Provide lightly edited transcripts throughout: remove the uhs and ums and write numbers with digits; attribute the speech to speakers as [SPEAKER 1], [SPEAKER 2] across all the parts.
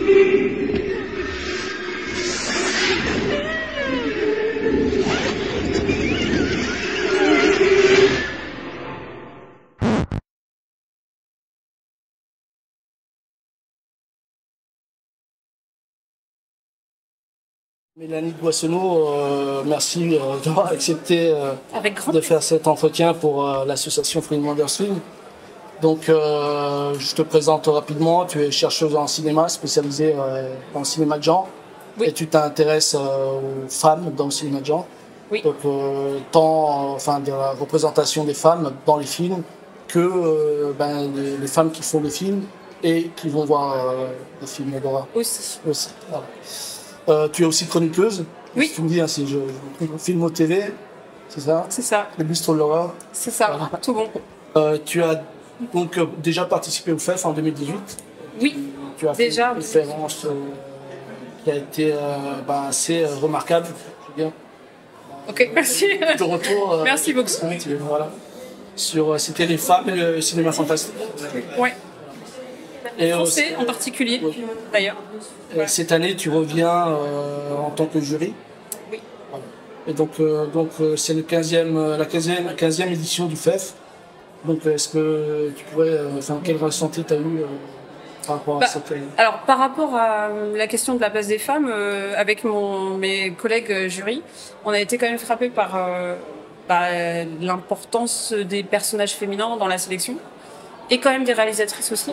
[SPEAKER 1] Mélanie Boissonneau, merci d'avoir accepté de faire cet entretien pour l'association Freedom Wonders Film. Donc, je te présente rapidement. Tu es chercheuse en cinéma, spécialisée dans le cinéma de genre. Oui. Et tu t'intéresses aux femmes dans le cinéma de genre. Oui. Donc, tant de la représentation des femmes dans les films que les femmes qui font des films et qui vont voir des films d'horreur.
[SPEAKER 2] Aussi.
[SPEAKER 1] Voilà. Tu es aussi chroniqueuse.
[SPEAKER 2] Oui.
[SPEAKER 1] Tu me dis, si je filme au TV, c'est ça?
[SPEAKER 2] C'est ça.
[SPEAKER 1] Le bistrot de l'horreur.
[SPEAKER 2] C'est ça, voilà. Tout bon.
[SPEAKER 1] Tu as donc déjà participé au FEF en 2018.
[SPEAKER 2] Oui,
[SPEAKER 1] tu as
[SPEAKER 2] déjà.
[SPEAKER 1] Fait une conférence qui a été assez remarquable. Je veux dire.
[SPEAKER 2] Ok, merci.
[SPEAKER 1] De retour.
[SPEAKER 2] Merci beaucoup.
[SPEAKER 1] Voilà. C'était les femmes et le cinéma fantastique.
[SPEAKER 2] Oui.
[SPEAKER 1] Et
[SPEAKER 2] français en particulier, oui. D'ailleurs.
[SPEAKER 1] Cette année, tu reviens en tant que jury.
[SPEAKER 2] Oui.
[SPEAKER 1] Voilà. Et donc c'est la 15e édition du FEF. Donc, est-ce que tu pourrais, quel ressenti tu as eu par rapport à cette...
[SPEAKER 2] Alors, par rapport à la question de la place des femmes, avec mes collègues jury, on a été quand même frappés par l'importance des personnages féminins dans la sélection. Et quand même des réalisatrices aussi.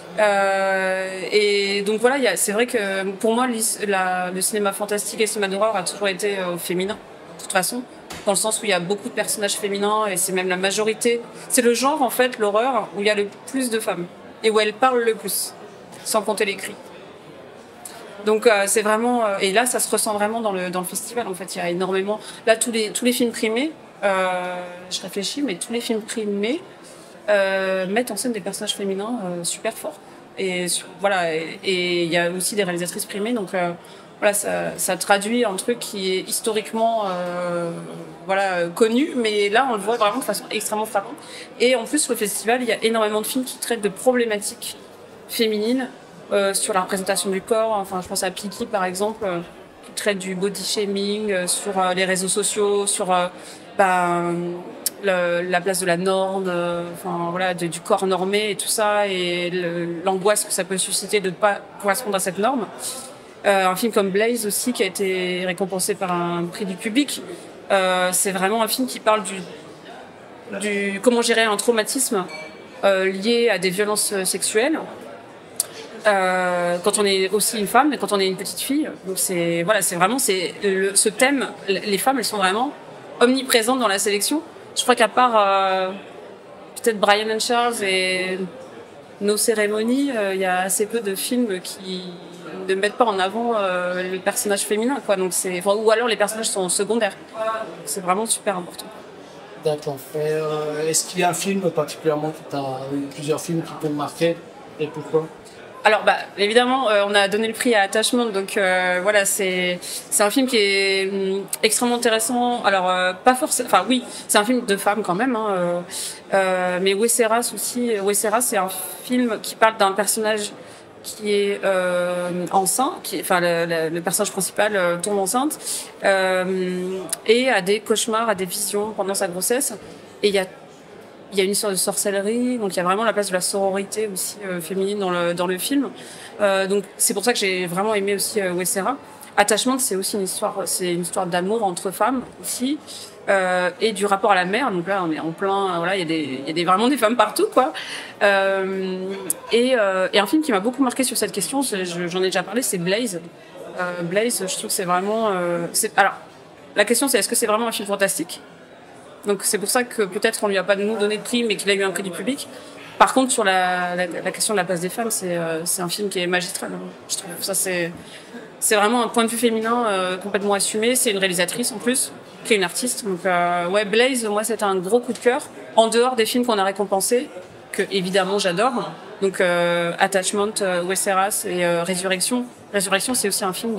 [SPEAKER 2] Et donc voilà, c'est vrai que pour moi, le cinéma fantastique et le cinéma d'horreur a toujours été féminin, de toute façon, dans le sens où il y a beaucoup de personnages féminins et c'est même la majorité. C'est le genre, en fait, l'horreur, où il y a le plus de femmes et où elles parlent le plus, sans compter les cris. Donc c'est vraiment... et là, ça se ressent vraiment dans le festival, en fait. Il y a énormément... Là, tous les films primés, je réfléchis, mais tous les films primés mettent en scène des personnages féminins super forts. Et voilà, et il y a aussi des réalisatrices primées, donc voilà, ça traduit un truc qui est historiquement connu, mais là on le voit vraiment de façon extrêmement frappante. Et en plus, sur le festival, il y a énormément de films qui traitent de problématiques féminines sur la représentation du corps. Enfin, je pense à Piki par exemple, qui traite du body shaming sur les réseaux sociaux, sur la place de la norme, du corps normé et tout ça, et l'angoisse que ça peut susciter de ne pas correspondre à cette norme. Un film comme Blaze aussi, qui a été récompensé par un prix du public, c'est vraiment un film qui parle du comment gérer un traumatisme lié à des violences sexuelles. Quand on est aussi une femme et quand on est une petite fille. Donc ce thème, les femmes, elles sont vraiment omniprésentes dans la sélection. Je crois qu'à part peut-être Brian and Charles et Nos cérémonies, il y a assez peu de films qui ne mettent pas en avant les personnages féminins, quoi. Donc ou alors les personnages sont secondaires. C'est vraiment super important.
[SPEAKER 1] D'accord. Est-ce qu'il y a un film particulièrement plusieurs films qui t'ont marqué et pourquoi?
[SPEAKER 2] Alors évidemment, on a donné le prix à Attachment, donc voilà, c'est un film qui est extrêmement intéressant. Alors pas forcément, enfin oui, c'est un film de femmes quand même, hein, mais Wesseras aussi. Wesseras, c'est un film qui parle d'un personnage qui est enceinte, le personnage principal tombe enceinte et a des cauchemars, a des visions pendant sa grossesse, et il y a une sorte de sorcellerie, donc il y a vraiment la place de la sororité aussi féminine dans le film. Donc c'est pour ça que j'ai vraiment aimé aussi Wesseras. Attachment, c'est aussi une histoire d'amour entre femmes aussi, et du rapport à la mère. Donc là, on est en plein, voilà, il y a vraiment des femmes partout, quoi. Et un film qui m'a beaucoup marqué sur cette question, j'en ai déjà parlé, c'est Blaze. Blaze, je trouve que c'est vraiment... alors, la question c'est, est-ce que c'est vraiment un film fantastique ? Donc c'est pour ça que peut-être qu'on lui a pas donné de prix, mais qu'il a eu un prix du public. Par contre, sur la question de la place des femmes, c'est un film qui est magistral. Je trouve ça c'est vraiment un point de vue féminin complètement assumé. C'est une réalisatrice en plus, qui est une artiste. Donc Blaze, moi c'était un gros coup de cœur. En dehors des films qu'on a récompensés, que évidemment j'adore. Donc Attachment, Wesseras et Résurrection. Résurrection, c'est aussi un film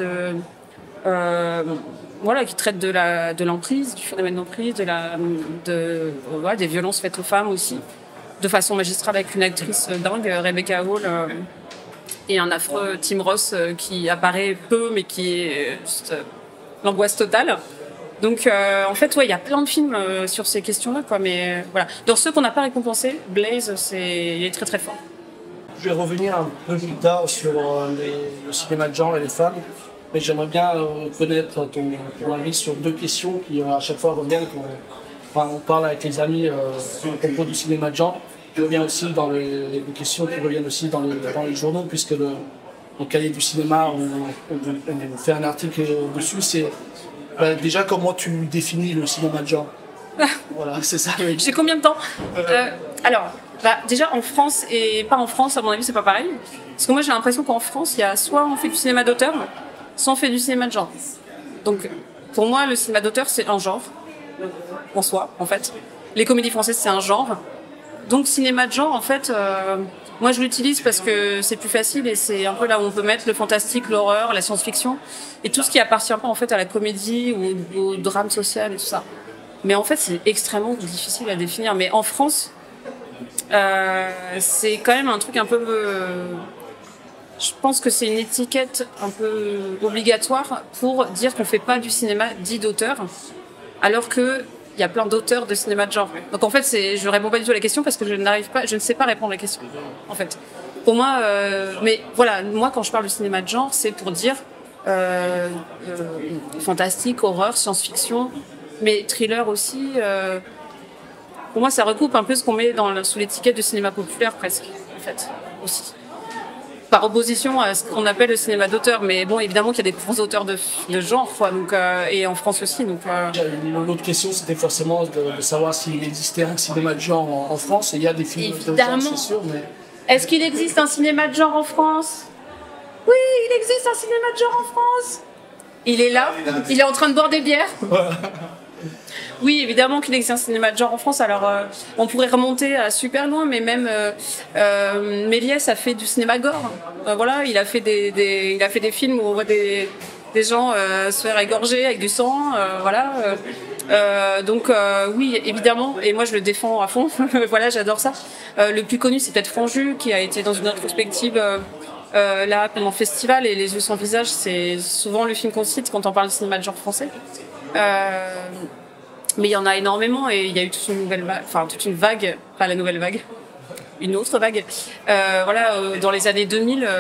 [SPEAKER 2] qui traite de l'emprise, du phénomène d'emprise, des violences faites aux femmes aussi, de façon magistrale avec une actrice dingue, Rebecca Hall. et un affreux Tim Ross qui apparaît peu, mais qui est juste l'angoisse totale. Donc, en fait, ouais, il y a plein de films sur ces questions-là, quoi. Mais voilà. Dans ceux qu'on n'a pas récompensés, Blaze, il est très très fort.
[SPEAKER 1] Je vais revenir un peu plus tard sur le cinéma de genre et les femmes, mais j'aimerais bien connaître ton avis sur deux questions qui à chaque fois reviennent quand on parle avec les amis à propos du cinéma de genre. Qui revient aussi dans les questions qui reviennent aussi dans les journaux, puisque le cahier du cinéma, on fait un article dessus. C'est déjà comment tu définis le cinéma de genre. Voilà, c'est ça.
[SPEAKER 2] J'ai combien de temps Alors, déjà en France et pas en France, à mon avis, c'est pas pareil. Parce que moi, j'ai l'impression qu'en France, il y a soit on fait du cinéma d'auteur, soit on fait du cinéma de genre. Donc, pour moi, le cinéma d'auteur, c'est un genre en soi, en fait. Les comédies françaises, c'est un genre. Donc, cinéma de genre, en fait, moi, je l'utilise parce que c'est plus facile et c'est un peu là où on peut mettre le fantastique, l'horreur, la science-fiction et tout ce qui appartient pas en fait à la comédie ou au drame social et tout ça. Mais en fait, c'est extrêmement difficile à définir. Mais en France, c'est quand même un truc un peu... je pense que c'est une étiquette un peu obligatoire pour dire qu'on fait pas du cinéma dit d'auteur, alors que il y a plein d'auteurs de cinéma de genre. Donc en fait, je réponds pas du tout à la question parce que je ne sais pas répondre à la question. En fait, pour moi, mais voilà, moi quand je parle de cinéma de genre, c'est pour dire fantastique, horreur, science-fiction, mais thriller aussi. Pour moi, ça recoupe un peu ce qu'on met sous l'étiquette de cinéma populaire presque, en fait, aussi. Par opposition à ce qu'on appelle le cinéma d'auteur, mais bon, évidemment qu'il y a des grands auteurs de genre, quoi, donc, et en France aussi. Donc,
[SPEAKER 1] L'autre question, c'était forcément de savoir s'il existait un cinéma de genre en France, et il y a des films de genre, c'est sûr, mais...
[SPEAKER 2] Est-ce qu'il existe un cinéma de genre en France? Oui, il existe un cinéma de genre en France. Il est là, il est en train de boire des bières. Oui, évidemment qu'il existe un cinéma de genre en France. Alors, on pourrait remonter à super loin, mais même Méliès a fait du cinéma gore. Voilà, il a fait des films où on voit des gens se faire égorger avec du sang. Voilà. Donc, oui, évidemment. Et moi, je le défends à fond. Voilà, j'adore ça. Le plus connu, c'est peut-être Franju, qui a été dans une rétrospective là pendant le festival. Et Les yeux sans visage, c'est souvent le film qu'on cite quand on parle de cinéma de genre français. Mais il y en a énormément et il y a eu toute une vague, pas la nouvelle vague, une autre vague, voilà, dans les années 2000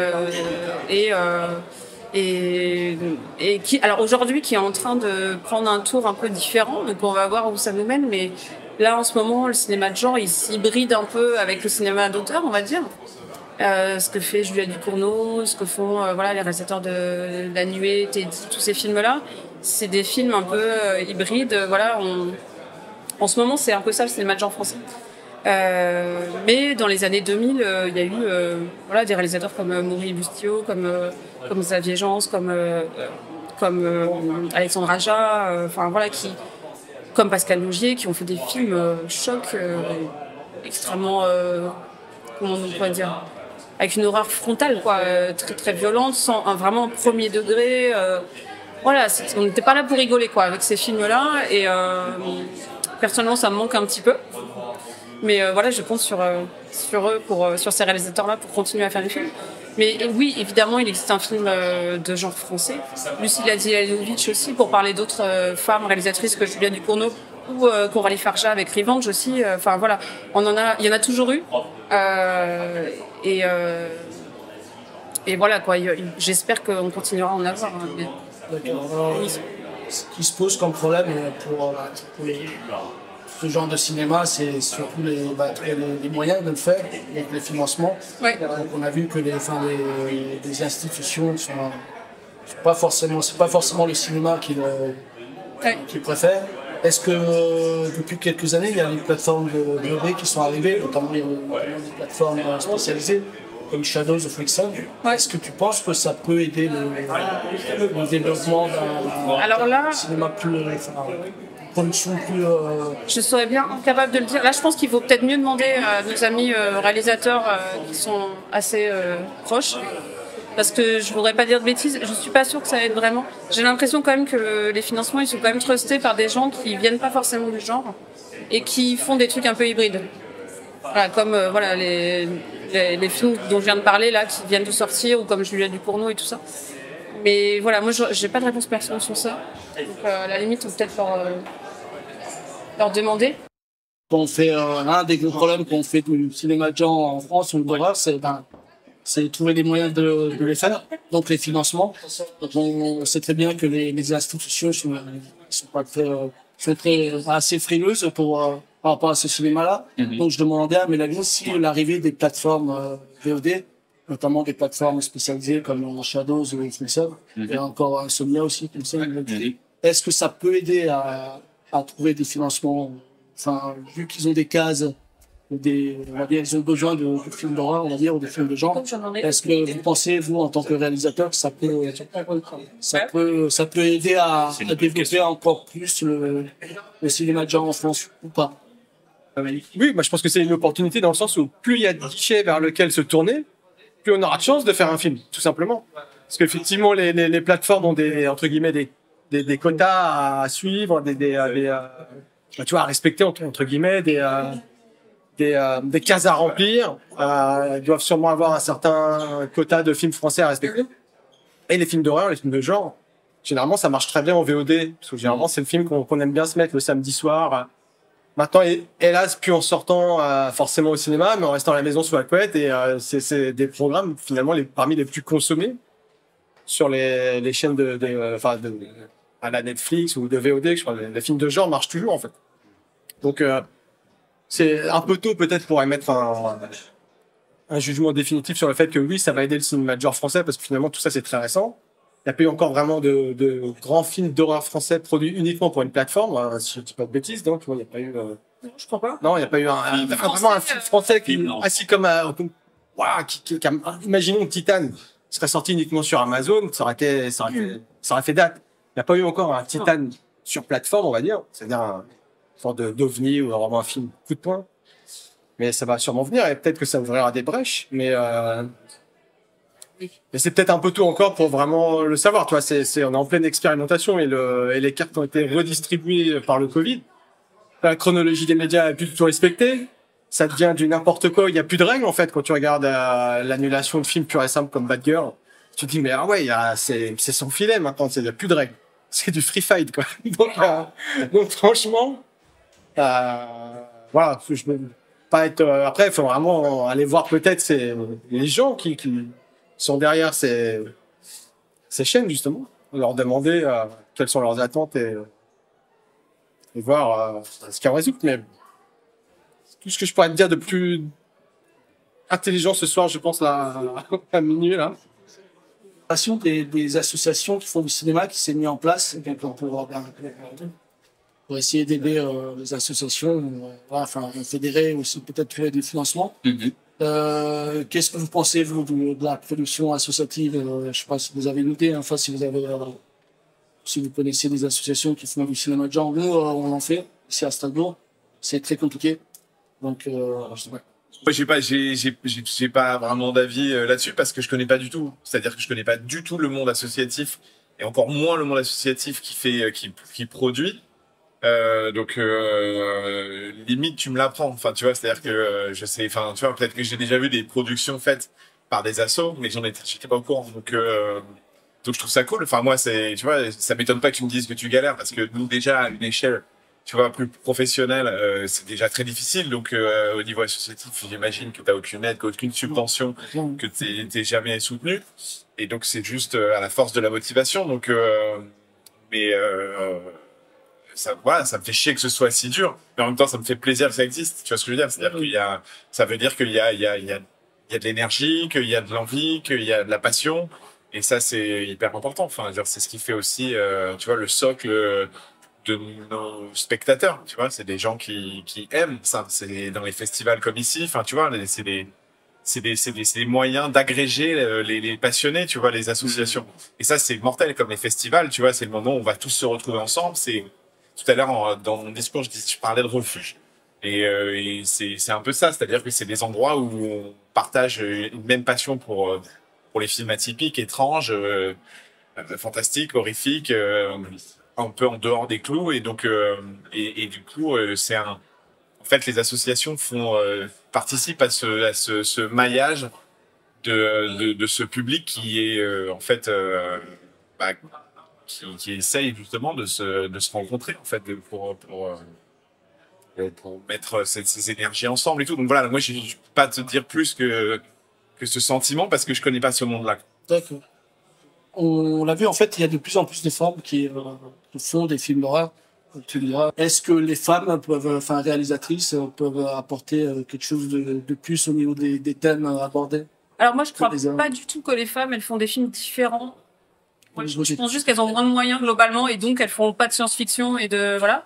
[SPEAKER 2] et qui, alors aujourd'hui, qui est en train de prendre un tour un peu différent. Donc on va voir où ça nous mène. Mais là, en ce moment, le cinéma de genre, il s'hybride un peu avec le cinéma d'auteur, on va dire. Ce que fait Julia Ducournau, ce que font voilà, les réalisateurs de La Nuée, Teddy, tous ces films-là. C'est des films un peu hybrides. Voilà, en ce moment, c'est un peu ça le cinéma de genre français. Mais dans les années 2000, il y a eu voilà, des réalisateurs comme Maury Bustillo, comme Xavier Jeance, comme Alexandre Aja, voilà, comme Pascal Laugier, qui ont fait des films chocs extrêmement, comment on pourrait dire, avec une horreur frontale, quoi, très très violente, sans vraiment premier degré. Voilà, on n'était pas là pour rigoler, quoi, avec ces films-là. Et personnellement, ça me manque un petit peu. Mais voilà, je compte sur eux, sur ces réalisateurs-là, pour continuer à faire des films. Mais oui, évidemment, il existe un film de genre français. Lucilla Dilanovic aussi, pour parler d'autres femmes réalisatrices que Julia Ducournau ou Coralie Farja avec Revenge aussi. Enfin voilà, il y en a toujours eu. Et voilà, quoi. J'espère qu'on continuera à en avoir. Hein, mais...
[SPEAKER 1] D'accord. Ce qui se pose comme problème pour ce genre de cinéma, c'est surtout les moyens de le faire, donc les financements.
[SPEAKER 2] Ouais.
[SPEAKER 1] Donc on a vu que les institutions c'est pas forcément le cinéma qu'ils préfèrent. Est-ce que depuis quelques années, il y a des plateformes de VOD qui sont arrivées, notamment des plateformes spécialisées comme Shadows of Flixon. Ouais. Est-ce que tu penses que ça peut aider le développement d'un cinéma plus... production plus...
[SPEAKER 2] Je serais bien incapable de le dire. Là, je pense qu'il faut peut-être mieux demander à nos amis réalisateurs qui sont assez proches. Parce que je voudrais pas dire de bêtises, je suis pas sûre que ça aide vraiment. J'ai l'impression quand même que les financements, ils sont quand même trustés par des gens qui viennent pas forcément du genre et qui font des trucs un peu hybrides. Voilà, comme voilà, les films dont je viens de parler, là, qui viennent de sortir, ou comme Juliette Ducournau et tout ça. Mais voilà, moi, j'ai pas de réponse personnelle sur ça. Donc, à la limite, on peut peut-être leur demander.
[SPEAKER 1] On fait un des gros problèmes qu'on fait du cinéma de genre en France ou d'horreur, c'est trouver les moyens de les faire, donc les financements. Donc on sait très bien que les institutions sont pas très assez frileuses par rapport à ce cinéma-là. Donc je demandais à Mélanie si l'arrivée des plateformes VOD, notamment des plateformes spécialisées comme Shadows ou Filmsub, et encore Insomnia aussi, comme ça, est-ce que ça peut aider à trouver des financements? Enfin, vu qu'ils ont des cases, on va dire, ils ont besoin de films d'horreur, on va dire, ou de films de genre. Est-ce que vous pensez, vous, en tant que réalisateur, que ça peut aider à développer encore plus le cinéma de genre en France, ou pas?
[SPEAKER 3] Oui, moi je pense que c'est une opportunité dans le sens où plus il y a de guichets vers lesquels se tourner, plus on aura de chance de faire un film, tout simplement. Parce qu'effectivement, les plateformes ont entre guillemets, des quotas à suivre, tu vois, à respecter entre guillemets, des cases à remplir. Ils doivent sûrement avoir un certain quota de films français à respecter. Et les films d'horreur, les films de genre, généralement ça marche très bien en VOD, parce que généralement c'est le film qu'on aime bien se mettre le samedi soir. Maintenant, hélas, plus en sortant forcément au cinéma, mais en restant à la maison sous la couette. Et c'est des programmes finalement parmi les plus consommés sur les chaînes à la Netflix ou de VOD. Je crois les films de genre marchent toujours en fait. Donc c'est un peu tôt peut-être pour émettre un jugement définitif sur le fait que oui, ça va aider le cinéma de genre français, parce que finalement tout ça c'est très récent. Il n'y a pas eu encore vraiment de grands films d'horreur français produits uniquement pour une plateforme. Si je ne dis pas de bêtises, donc tu vois, il n'y a pas eu.
[SPEAKER 2] Non, je crois pas.
[SPEAKER 3] Non, il n'y a pas eu vraiment un film français qui, assis comme imaginons Titan serait sorti uniquement sur Amazon, ça aurait fait date. Il n'y a pas eu encore un Titan sur plateforme, on va dire, c'est-à-dire une sorte d'ovni ou vraiment un film coup de poing. Mais ça va sûrement venir et peut-être que ça ouvrira des brèches, mais c'est peut-être un peu tôt encore pour vraiment le savoir. Tu vois, on est en pleine expérimentation et les cartes ont été redistribuées par le Covid. La chronologie des médias est plus du tout respectée. Ça devient du n'importe quoi. Il n'y a plus de règles, en fait, quand tu regardes l'annulation de films purs et simples comme Bad Girl. Tu te dis, mais ah ouais, c'est sans filet maintenant. Il n'y a plus de règles. C'est du free fight, quoi. Donc franchement, voilà, je peux pas être. Après, il faut vraiment aller voir peut-être les gens qui sont derrière ces chaînes, justement, leur demander quelles sont leurs attentes et voir ce qu'ils en résulte. Mais tout ce que je pourrais te dire de plus intelligent ce soir, je pense, là, à minuit, là.
[SPEAKER 1] Des associations qui font du cinéma qui s'est mis en place pour essayer d'aider les associations, enfin fédérer aussi peut-être créer des financements. Qu'est-ce que vous pensez, vous, de la production associative? Je ne sais pas si vous avez une idée, enfin, si vous connaissez des associations qui font du cinéma de genre. Nous, on en fait ici à Strasbourg. C'est très compliqué. Donc, je sais pas.
[SPEAKER 4] Moi, j'ai pas vraiment d'avis là-dessus parce que je connais pas du tout. C'est-à-dire que je connais pas du tout le monde associatif et encore moins le monde associatif qui produit. Limite tu me l'apprends, enfin tu vois, c'est-à-dire que je sais, enfin tu vois, peut-être que j'ai déjà vu des productions faites par des assos mais j'étais pas au courant, donc je trouve ça cool. Enfin moi c'est, tu vois, ça m'étonne pas que tu me dises que tu galères parce que nous déjà à une échelle, tu vois, plus professionnelle, c'est déjà très difficile. Donc au niveau associatif, j'imagine que t'as aucune aide, aucune subvention, que t'es jamais soutenu, et donc c'est juste à la force de la motivation. Donc voilà, ça me fait chier que ce soit si dur, mais en même temps, ça me fait plaisir que ça existe. Tu vois ce que je veux dire? C'est-à-dire ça veut dire qu'il y a de l'énergie, qu'il y a de l'envie, qu'il y a de la passion. Et ça, c'est hyper important. Enfin, c'est ce qui fait aussi, tu vois, le socle de nos spectateurs. Tu vois, c'est des gens qui aiment ça. C'est dans les festivals comme ici. Enfin, tu vois, c'est des moyens d'agréger les passionnés, tu vois, les associations. Et ça, c'est mortel comme les festivals. Tu vois, c'est le moment où on va tous se retrouver ensemble. Tout à l'heure, dans mon discours, je parlais de refuge. Et c'est un peu ça, c'est-à-dire que c'est des endroits où on partage une même passion pour les films atypiques, étranges, fantastiques, horrifiques, un peu en dehors des clous. Et donc, du coup, en fait, les associations participent à ce maillage de ce public qui est en fait bah, qui essaye justement de se rencontrer en fait pour mettre ces énergies ensemble et tout. Donc voilà, moi je peux pas te dire plus que ce sentiment parce que je connais pas ce monde-là.
[SPEAKER 1] D'accord. On l'a vu, en fait, il y a de plus en plus de femmes qui font des films d'horreur. Tu diras, est-ce que les femmes réalisatrices peuvent apporter quelque chose de plus au niveau des thèmes abordés?
[SPEAKER 2] Alors moi, je crois pas du tout que les femmes, elles font des films différents. Moi, je pense juste qu'elles ont moins de moyens globalement et donc elles font pas de science-fiction et de voilà.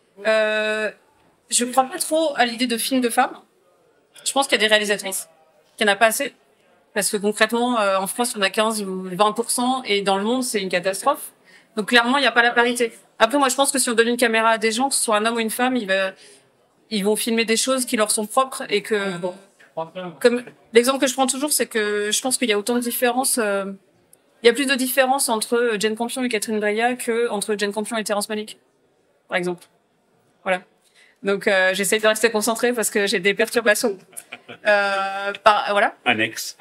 [SPEAKER 2] Je crois pas trop à l'idée de films de femmes. Je pense qu'il y a des réalisatrices, qu'il n'y en a pas assez. Parce que concrètement, en France, on a 15 ou 20% et dans le monde, c'est une catastrophe. Donc clairement, il n'y a pas la parité. Après, moi, je pense que si on donne une caméra à des gens, que ce soit un homme ou une femme, ils vont filmer des choses qui leur sont propres et que, comme l'exemple que je prends toujours, c'est que je pense qu'il y a autant de différences. Il y a plus de différences entre Jane Campion et Catherine Breillat que entre Jane Campion et Terrence Malick, par exemple. Voilà. Donc j'essaie de rester concentrée parce que j'ai des perturbations. Voilà.
[SPEAKER 5] Annexe.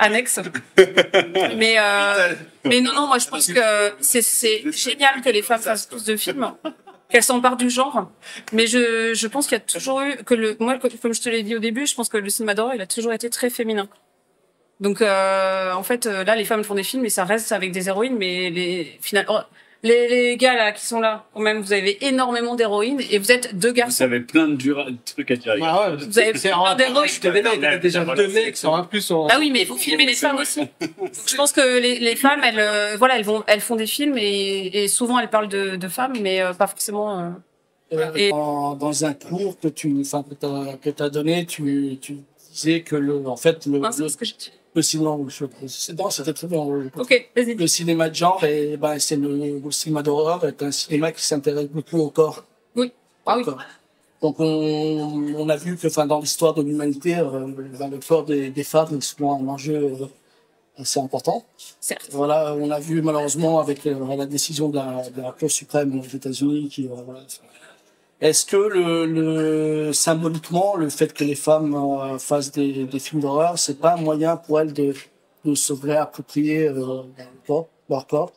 [SPEAKER 2] Mais non, moi je pense que c'est génial que les femmes fassent plus de films, qu'elles s'emparent du genre. Mais je pense qu'il y a toujours eu moi comme je te l'ai dit au début, je pense que le cinéma d'horreur il a toujours été très féminin. Donc en fait là les femmes font des films et ça reste avec des héroïnes, mais les gars là qui sont là, quand même, vous avez énormément d'héroïnes et vous êtes deux garçons.
[SPEAKER 5] Vous avez plein de trucs à dire.
[SPEAKER 1] Ah ouais,
[SPEAKER 2] vous avez plein d'héroïnes.
[SPEAKER 3] Je te vénère, déjà deux mecs sur un plus.
[SPEAKER 2] Ah oui, mais vous filmez les femmes aussi. Donc, je pense que les femmes, elles font des films et souvent elles parlent de femmes, mais pas forcément.
[SPEAKER 1] Dans un cours que t'as donné, tu disais que
[SPEAKER 2] C'est ce que j'ai dit.
[SPEAKER 1] le cinéma, c'était très bien.
[SPEAKER 2] Ok, vas-y.
[SPEAKER 1] Le cinéma de genre, c'est le cinéma d'horreur est un cinéma qui s'intéresse beaucoup au corps.
[SPEAKER 2] Oui. Ah oui.
[SPEAKER 1] Donc on a vu que dans l'histoire de l'humanité, le corps des femmes est souvent un enjeu assez important.
[SPEAKER 2] Certes.
[SPEAKER 1] Voilà, on a vu malheureusement avec la décision de la Cour suprême aux États-Unis qui est-ce que symboliquement, le fait que les femmes fassent des films d'horreur, c'est pas un moyen pour elles de se réapproprier leur corps?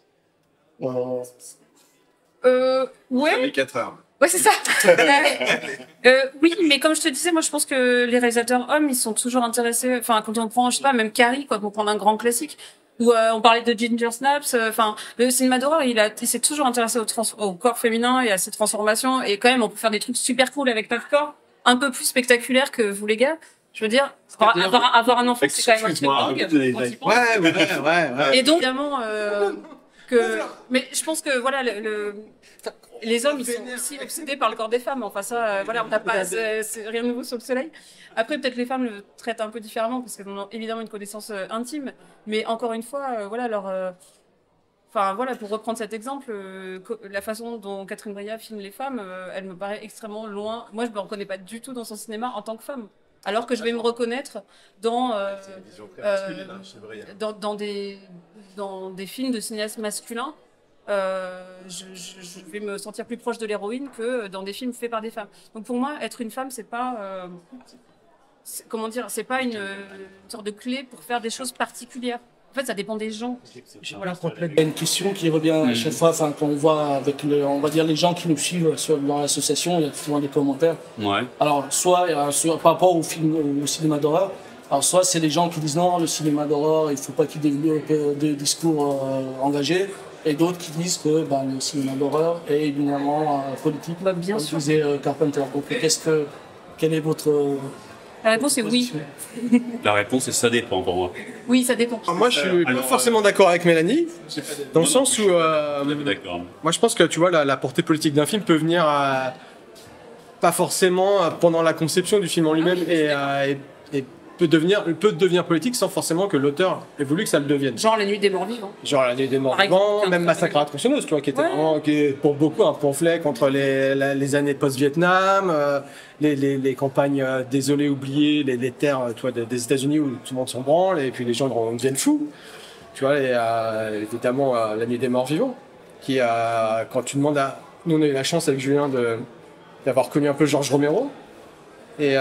[SPEAKER 2] Ouais.
[SPEAKER 4] 4 heures.
[SPEAKER 2] Ouais, c'est ça. Oui, mais comme je te disais, moi, je pense que les réalisateurs hommes, ils sont toujours intéressés. Enfin, quand on prend, je sais pas, même Carrie, quoi, pour prendre un grand classique. Ou on parlait de Ginger Snaps. Enfin, le cinéma d'horreur, il s'est toujours intéressé au corps féminin et à ses transformations. Et quand même, on peut faire des trucs super cool avec notre corps, un peu plus spectaculaires que vous les gars. Je veux dire, avoir un enfant, c'est quand même un truc dingue.
[SPEAKER 3] Ouais.
[SPEAKER 2] Et donc, évidemment, mais je pense que voilà, les hommes, ils sont aussi obsédés par le corps des femmes. Enfin, ça, voilà, on n'a pas, c'est rien de nouveau sur le soleil. Après, peut-être les femmes le traitent un peu différemment parce qu'elles ont évidemment une connaissance intime. Mais encore une fois, voilà, enfin, voilà, pour reprendre cet exemple, la façon dont Catherine Breillat filme les femmes, elle me paraît extrêmement loin. Moi, je me reconnais pas du tout dans son cinéma en tant que femme. Alors que je vais me reconnaître dans des films de cinéastes masculins. Je vais me sentir plus proche de l'héroïne que dans des films faits par des femmes. Donc pour moi, être une femme, c'est pas comment dire, c'est pas une sorte de clé pour faire des choses particulières. En fait, ça dépend des gens.
[SPEAKER 1] Voilà. Il y a une question qui revient à chaque fois, quand on voit avec on va dire les gens qui nous suivent dans l'association, il y a souvent des commentaires.
[SPEAKER 5] Ouais.
[SPEAKER 1] Alors, soit par rapport au cinéma d'horreur, alors soit c'est les gens qui disent non, le cinéma d'horreur, il faut pas qu'il développe des discours engagés, et d'autres qui disent que le cinéma d'horreur est évidemment politique.
[SPEAKER 2] Bien sûr.
[SPEAKER 1] Disait Carpenter. Donc, quelle est votre
[SPEAKER 2] La réponse est oui.
[SPEAKER 5] La réponse est ça dépend pour moi.
[SPEAKER 2] Oui, ça dépend.
[SPEAKER 3] Alors moi, je suis pas forcément d'accord avec Mélanie, dans le sens où
[SPEAKER 5] D'accord.
[SPEAKER 3] moi je pense que tu vois la portée politique d'un film peut venir pas forcément pendant la conception du film en lui-même et peut devenir politique sans forcément que l'auteur ait voulu que ça le devienne.
[SPEAKER 2] Genre Les Nuits des Morts Vivants.
[SPEAKER 3] Genre La Nuit des Morts Vivants, même Massacre à la tronçonneuse, tu vois, qui était vraiment, qui est pour beaucoup un pamphlet contre les années post-Vietnam, les campagnes désolées, oubliées, les terres, tu vois, des États-Unis où tout le monde s'en branle et puis les gens deviennent fous. Tu vois, évidemment La Nuit des Morts Vivants, qui quand tu demandes nous on a eu la chance avec Julien d'avoir connu un peu Georges Romero. Et,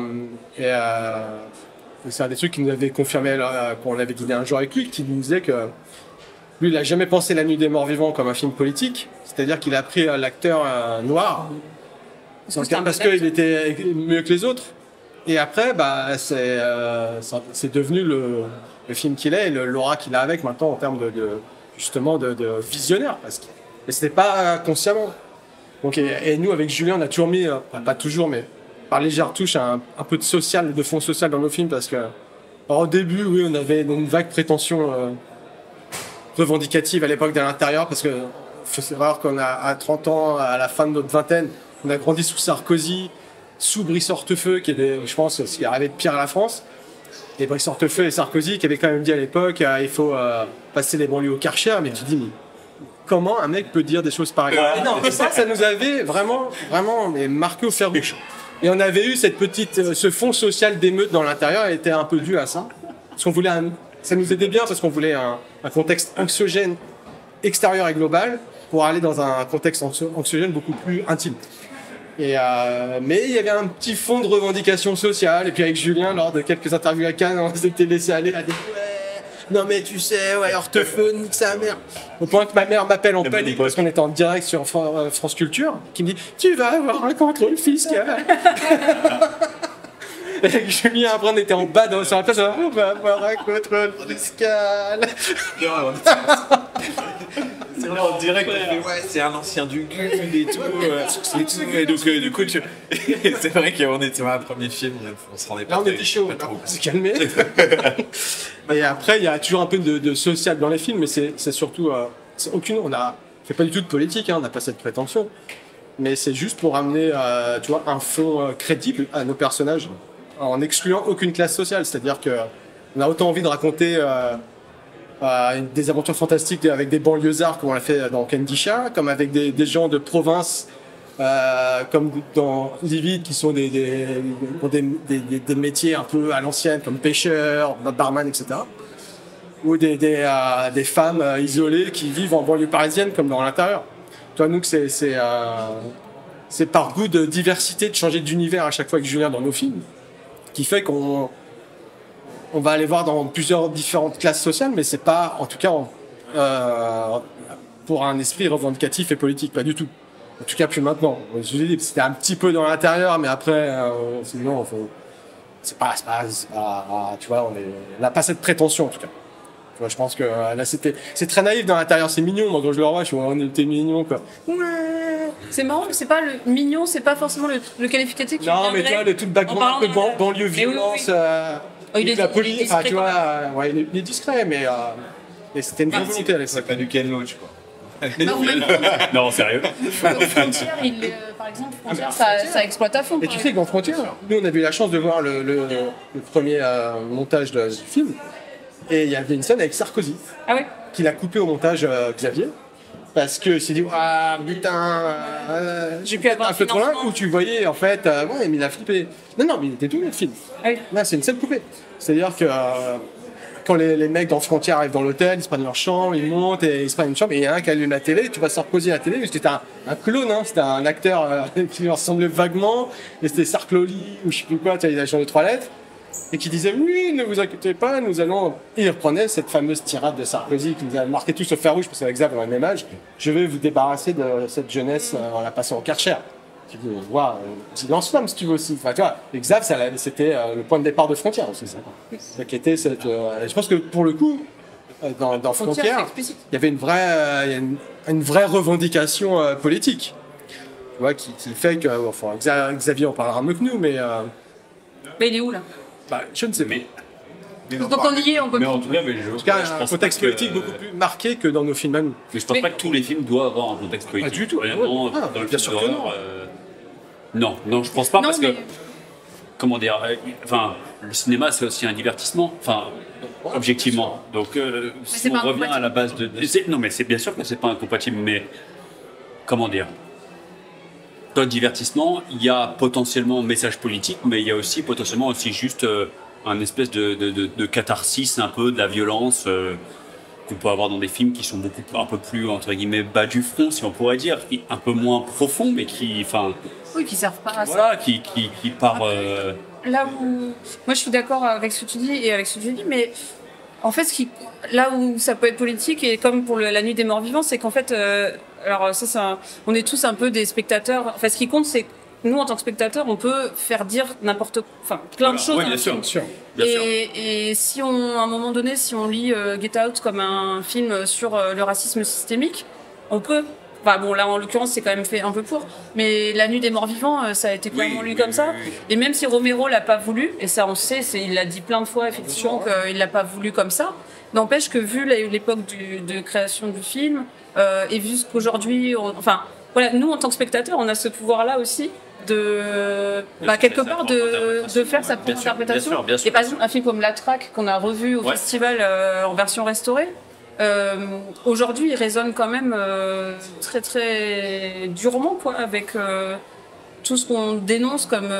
[SPEAKER 3] c'est un des trucs qu'il nous avait confirmé quand on avait dîné un jour avec lui, qui nous disait que lui, il n'a jamais pensé La Nuit des Morts Vivants comme un film politique. C'est-à-dire qu'il a pris l'acteur noir parce qu'il était mieux que les autres. Et après, c'est devenu le film qu'il est et l'aura qu'il a avec maintenant en termes justement de visionnaire. Mais c'était pas consciemment. Donc, et nous, avec Julien, on a toujours mis, pas toujours, mais par légère touche, un peu de fond social dans nos films parce que, au début, oui, on avait une vague prétention revendicative à l'époque de l'intérieur parce que faut savoir qu'on a à 30 ans, à la fin de notre vingtaine, on a grandi sous Sarkozy, sous Brice Hortefeux, qui est, je pense, ce qui est arrivé de pire à la France. Et Brice Hortefeux et Sarkozy qui avaient quand même dit à l'époque, il faut passer les banlieues au Karcher, mais tu dis, mais comment un mec peut dire des choses pareilles? Et ça nous avait vraiment marqué au fer rouge. Et on avait eu ce fond social d'émeute dans l'intérieur, elle était un peu due à ça. Parce qu'on voulait ça nous aidait bien parce qu'on voulait un contexte anxiogène extérieur et global pour aller dans un contexte anxiogène beaucoup plus intime. Mais il y avait un petit fond de revendication sociale. Et puis avec Julien, lors de quelques interviews à Cannes, on s'était laissé aller à des non mais tu sais, Hortefeux, nique sa mère. Au point que ma mère m'appelle en panique parce qu'on était en direct sur France Culture, qui me dit tu vas avoir un contrôle fiscal. Et avec Julien, après on était en bas sur la place, on va avoir un contrôle fiscal.
[SPEAKER 4] C'est là en direct, c'est un ancien du GUD et tout. Et donc, du coup, c'est vrai qu'on était sur un premier film, on se rendait pas.
[SPEAKER 3] Là, on était chaud, on s'est calmé. Et après, il y a toujours un peu de social dans les films, mais c'est surtout. On a fait pas du tout de politique, on n'a pas cette prétention. Mais c'est juste pour amener tu vois, un fond crédible à nos personnages, en excluant aucune classe sociale. C'est-à-dire qu'on a autant envie de raconter. Des aventures fantastiques avec des banlieusards comme on l'a fait dans Candy Chat, comme avec des gens de province comme dans Livide qui sont des métiers un peu à l'ancienne comme pêcheurs, barman, etc. Ou des femmes isolées qui vivent en banlieue parisienne comme dans l'intérieur. Toi, nous, c'est par goût de diversité, de changer d'univers à chaque fois avec Julien dans nos films, qui fait qu'on va aller voir dans plusieurs différentes classes sociales, mais c'est pas, en tout cas, pour un esprit revendicatif et politique, pas du tout. En tout cas, plus maintenant. Je vous ai dit, c'était un petit peu dans l'intérieur, mais après, sinon, c'est pas, tu vois, on n'a pas cette prétention, en tout cas. Tu vois, je pense que là, c'est très naïf dans l'intérieur, c'est mignon. Moi, quand je le revois, on était mignon, quoi.
[SPEAKER 2] C'est marrant, c'est pas le mignon, c'est pas forcément le qualificatif.
[SPEAKER 3] Non, mais tu vois, le tout background, un peu banlieue violence. Il est discret, tu vois, il est discret, mais c'était une bonne volonté à l'époque.
[SPEAKER 4] C'est pas du Ken Loach, quoi.
[SPEAKER 5] Non, sérieux.
[SPEAKER 2] Frontière, par exemple, Frontière, ça exploite à fond.
[SPEAKER 3] Et tu sais que dans Frontière, nous on avait eu la chance de voir le premier montage du film, et il y avait une scène avec Sarkozy, qu'il a coupé au montage Xavier, parce que s'est dit ah putain,
[SPEAKER 2] j'ai pu avoir
[SPEAKER 3] un peu trop loin, où tu voyais en fait, ouais, mais il a flippé. Non, mais il était tout le film. Là, c'est une scène coupée. C'est-à-dire que quand les mecs dans Frontières arrivent dans l'hôtel, ils se prennent leur chambre, ils montent et ils se prennent une chambre, et il y a un qui allume la télé, tu vas Sarkozy à la télé, c'était un clone, hein, c'était un acteur qui lui ressemblait vaguement, et c'était Sarkozy ou je sais plus quoi, tu vois, il a changé de 3 lettres, et qui disait oui, ne vous inquiétez pas, nous allons. Et il reprenait cette fameuse tirade de Sarkozy qui nous a marqué tous au fer rouge, parce qu'avec Xav, on a le même âge, je vais vous débarrasser de cette jeunesse en la passant au Karcher. Tu dis, dis lance-flamme si tu veux aussi. Enfin, tu vois, et Xav, c'était le point de départ de Frontières aussi. Ça qui était je pense que pour le coup, dans Frontières, il y avait une vraie revendication politique. Tu vois, qui fait que, enfin, Xavier en parlera mieux que nous, mais.
[SPEAKER 2] Mais il est où là?
[SPEAKER 3] Je ne sais pas.
[SPEAKER 2] Donc on y est, on peut.
[SPEAKER 5] Mais en tout cas, je
[SPEAKER 3] un contexte politique beaucoup plus marqué que dans nos films à nous.
[SPEAKER 5] Mais je pense pas que tous les films doivent avoir un contexte politique.
[SPEAKER 3] Pas du tout.
[SPEAKER 5] Vraiment, dans le
[SPEAKER 3] bien sûr que non.
[SPEAKER 5] Non, je pense pas parce que. Comment dire, enfin, le cinéma c'est aussi un divertissement, enfin, objectivement. Donc, si on revient à la base de. Non, mais c'est bien sûr que c'est pas incompatible, mais comment dire. Dans le divertissement, il y a potentiellement un message politique, mais il y a aussi potentiellement aussi juste un espèce de catharsis un peu de la violence qu'on peut avoir dans des films qui sont un peu plus, entre guillemets, bas du front, si on pourrait dire, un peu moins profonds, mais qui, enfin...
[SPEAKER 2] Oui, qui servent pas à ça.
[SPEAKER 5] Voilà, qui part...
[SPEAKER 2] Là où... Moi, je suis d'accord avec ce que tu dis et avec ce que tu dis, mais en fait, là où ça peut être politique, et comme pour la Nuit des Morts Vivants, c'est qu'en fait... alors ça, on est tous un peu des spectateurs. Enfin, ce qui compte, c'est que nous, en tant que spectateurs, on peut faire dire plein de choses.
[SPEAKER 5] Oui, bien sûr.
[SPEAKER 2] Et si à un moment donné, si on lit Get Out comme un film sur le racisme systémique, on peut... Enfin bon, là en l'occurrence c'est quand même fait un peu pour, mais La Nuit des Morts Vivants, ça a été clairement lu comme ça. Et même si Romero l'a pas voulu, et ça on sait, il l'a dit plein de fois effectivement qu'il l'a pas voulu comme ça, n'empêche que vu l'époque de création du film, et vu qu'aujourd'hui, enfin voilà, nous en tant que spectateurs, on a ce pouvoir-là aussi de quelque part de faire sa propre interprétation.
[SPEAKER 5] Bien sûr.
[SPEAKER 2] Et par exemple un film comme La Traque qu'on a revu au festival en version restaurée. Aujourd'hui, il résonne quand même très très durement quoi, avec tout ce qu'on dénonce comme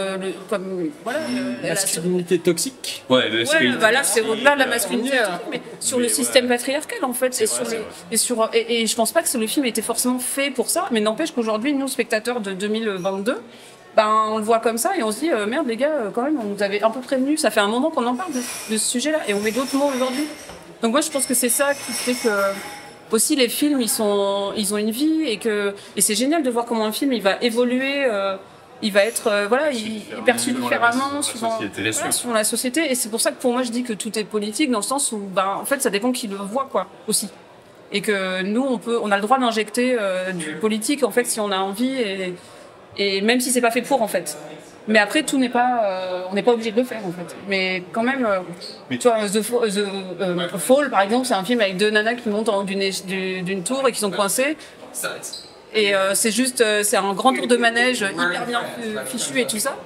[SPEAKER 3] masculinité toxique.
[SPEAKER 2] Là c'est au-delà de la masculinité toxique, mais sur le système patriarcal en fait, et je pense pas que le film était forcément fait pour ça, mais n'empêche qu'aujourd'hui, nous spectateurs de 2022, on le voit comme ça et on se dit merde les gars, quand même, on nous avait un peu prévenu, ça fait un moment qu'on en parle de ce sujet-là et on met d'autres mots aujourd'hui. Donc moi je pense que c'est ça qui fait que aussi les films ils ont une vie et c'est génial de voir comment un film il va évoluer, il va être il est perçu différemment suivant la société, et c'est pour ça que pour moi je dis que tout est politique dans le sens où en fait ça dépend qui le voit quoi aussi, et que nous on a le droit d'injecter du politique en fait si on a envie, et même si c'est pas fait pour en fait. Mais après, tout n'est pas, on n'est pas obligé de le faire en fait. Mais quand même, tu vois, The Fall par exemple, c'est un film avec deux nanas qui montent en haut d'une tour et qui sont coincées. Et c'est juste, c'est un grand tour de manège hyper bien fichu et tout ça.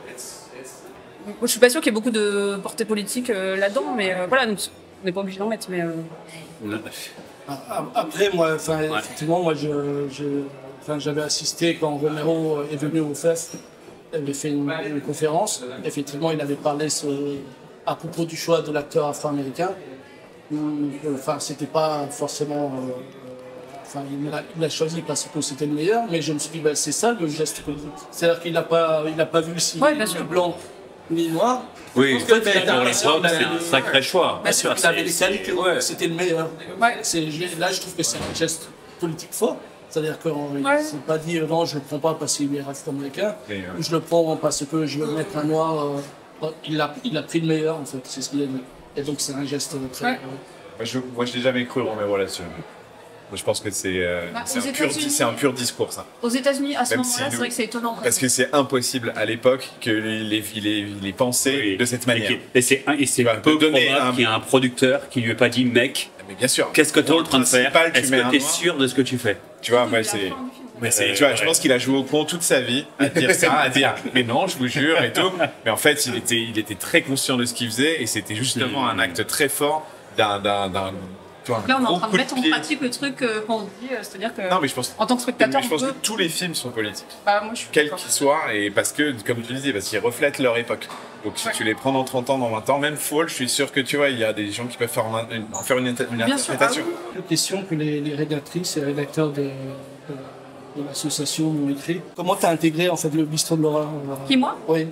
[SPEAKER 2] Je suis pas sûre qu'il y ait beaucoup de portée politique là-dedans, mais voilà, on n'est pas obligé d'en mettre. Mais
[SPEAKER 1] après, moi, effectivement, moi, j'avais assisté quand Romero est venu au FEF. Il avait fait une conférence. Effectivement, il avait parlé à propos du choix de l'acteur afro-américain. C'était pas forcément. Il a choisi parce que c'était le meilleur, mais je me suis dit, c'est ça le geste politique. C'est-à-dire qu'il n'a pas vu le cinéma blanc ni noir.
[SPEAKER 5] Oui, pour l'époque, c'est un sacré choix.
[SPEAKER 1] Bien sûr, il avait les qualités, c'était le meilleur. Là, je trouve que c'est un geste politique fort. C'est-à-dire qu'on ne s'est pas dit non, je ne le prends pas parce qu'il est afro-américain, ou je le prends parce que je veux mettre un noir. Il a pris le meilleur, en fait, c'est ce qu'il a dit. Et donc c'est un geste très.
[SPEAKER 4] Moi, je n'ai jamais cru Romero là-dessus. Moi, je pense que c'est un pur discours, ça.
[SPEAKER 2] Aux États-Unis, à ce moment-là, c'est vrai que c'est étonnant.
[SPEAKER 4] Parce que c'est impossible à l'époque qu'il ait pensé de cette manière.
[SPEAKER 5] Et c'est peu probable qu'il y ait un producteur qui lui ait pas dit, mec.
[SPEAKER 4] Mais bien sûr.
[SPEAKER 5] Qu'est-ce que tu es en train de faire? Est-ce que tu es sûr de ce que tu fais?
[SPEAKER 4] Tu vois, je pense qu'il a joué au con toute sa vie à dire ça, à dire mais non, je vous jure et tout. Mais en fait, il était très conscient de ce qu'il faisait et c'était justement un acte très fort d'un.
[SPEAKER 2] Là, on est en train de mettre en pratique le truc qu'on dit, c'est-à-dire que en tant que spectateur,
[SPEAKER 4] je pense que tous les films sont politiques,
[SPEAKER 2] moi, je suis
[SPEAKER 4] quels qu'ils soient, et parce que, comme tu disais, parce qu'ils reflètent leur époque. Donc si tu les prends dans 30 ans, dans 20 ans, même Fall, je suis sûr que tu vois, il y a des gens qui peuvent en faire une interprétation.
[SPEAKER 1] Une question que les rédactrices et rédacteurs de l'association m'ont écrit. Comment tu as intégré en fait le bistrot de Laura?
[SPEAKER 2] Qui, moi?
[SPEAKER 1] Oui.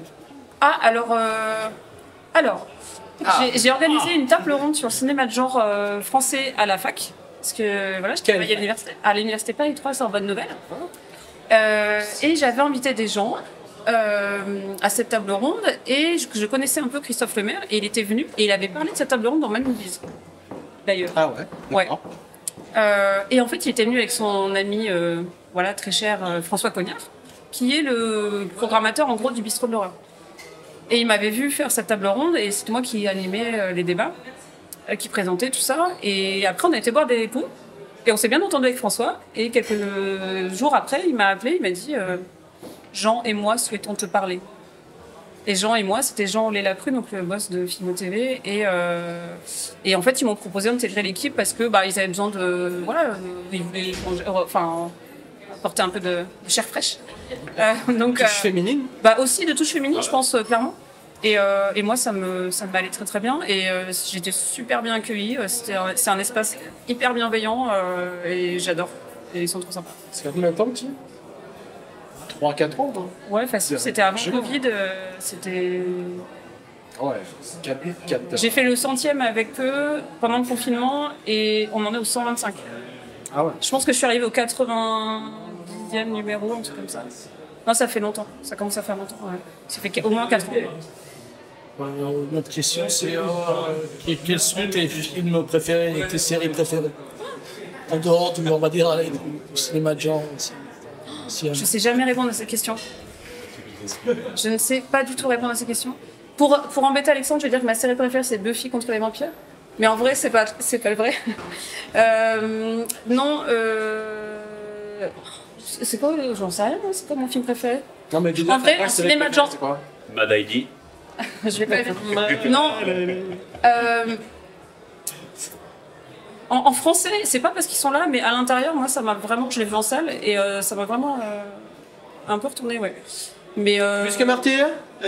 [SPEAKER 2] J'ai organisé une table ronde sur le cinéma de genre français à la fac, parce que je travaillais à l'université Paris 3 sur Bonne Nouvelle, et j'avais invité des gens à cette table ronde, et je connaissais un peu Christophe Lemaire, et il était venu et il avait parlé de cette table ronde dans Mad Movies d'ailleurs.
[SPEAKER 1] Ah ouais.
[SPEAKER 2] Et en fait, il était venu avec son ami très cher François Cognard, qui est le programmateur en gros du bistrot de l'horreur. Et il m'avait vu faire cette table ronde, et c'était moi qui animais les débats, qui présentait tout ça. Et après, on a été boire des coups, et on s'est bien entendu avec François. Et quelques jours après, il m'a appelé, il m'a dit Jean et moi souhaitons te parler. Et Jean et moi, c'était Jean Lélacru, donc le boss de Filmo TV. Et en fait, ils m'ont proposé d'intégrer l'équipe parce que ils avaient besoin de. Ils voulaient apporter un peu de chair fraîche.
[SPEAKER 3] Touche féminine?
[SPEAKER 2] Aussi de touche féminine, je pense, clairement. Et moi, ça me allait très très bien. Et j'étais super bien accueillie. C'est un espace hyper bienveillant et j'adore. Et ils sont trop sympas.
[SPEAKER 3] Ça fait combien de temps que tu 3-4 ans, non?
[SPEAKER 2] Ouais, facile. C'était avant le Covid. C'était...
[SPEAKER 3] Ouais, 4.
[SPEAKER 2] J'ai fait le 100e avec eux pendant le confinement et on en est au 125.
[SPEAKER 3] Ah ouais.
[SPEAKER 2] Je pense que je suis arrivée au 90e numéro, un truc comme ça. Non, ça fait longtemps. Ça commence à faire longtemps. Ouais. Ça fait au moins 4 ans.
[SPEAKER 1] Notre question, c'est quels sont tes films préférés et tes séries préférées? En dehors on va dire, du cinéma de genre.
[SPEAKER 2] Je ne sais jamais répondre à cette question. Je ne sais pas du tout répondre à ces questions. Pour embêter Alexandre, je vais dire que ma série préférée, c'est Buffy contre les vampires. Mais en vrai, c'est pas le vrai. Non, c'est quoi, j'en sais rien, c'est quoi mon film préféré?
[SPEAKER 3] Non, mais
[SPEAKER 2] en vrai, en cinéma de genre.
[SPEAKER 5] Mad ID.
[SPEAKER 2] Je vais pas le faire. Non. En français, c'est pas parce qu'ils sont là, mais à l'intérieur, moi, ça m'a vraiment. Je l'ai vu en salle et ça m'a vraiment un peu retourné, ouais. Mais
[SPEAKER 3] plus que Martyr.